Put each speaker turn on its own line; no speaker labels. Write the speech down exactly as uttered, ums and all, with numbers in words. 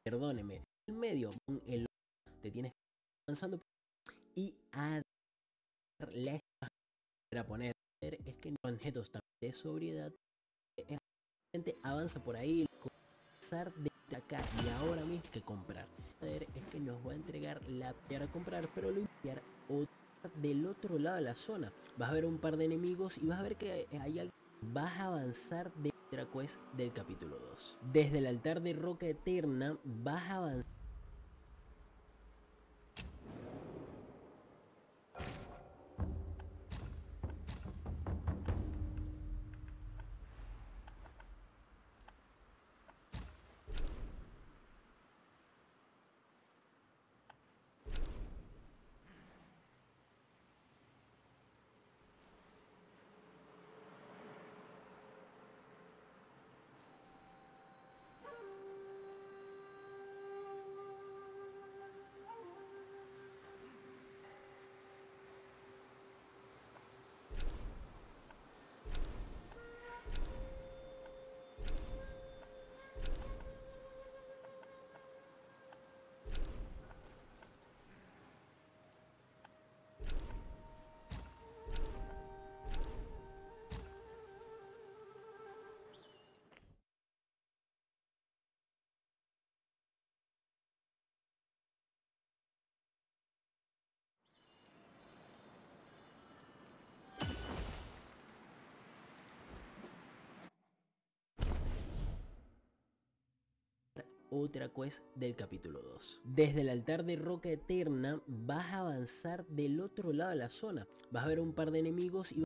perdóneme, el medio, el te tienes que ir avanzando y a la para poner es que no objetos de sobriedad avanza por ahí de acá y ahora mismo que comprar es que nos va a entregar la para comprar, pero lo enviar del otro lado de la zona. Vas a ver un par de enemigos y vas a ver que hay algo. Vas a avanzar de Quest del capítulo dos. Desde el altar de roca eterna vas a avanzar otra quest del capítulo dos. Desde el altar de roca eterna vas a avanzar del otro lado de la zona. Vas a ver un par de enemigos y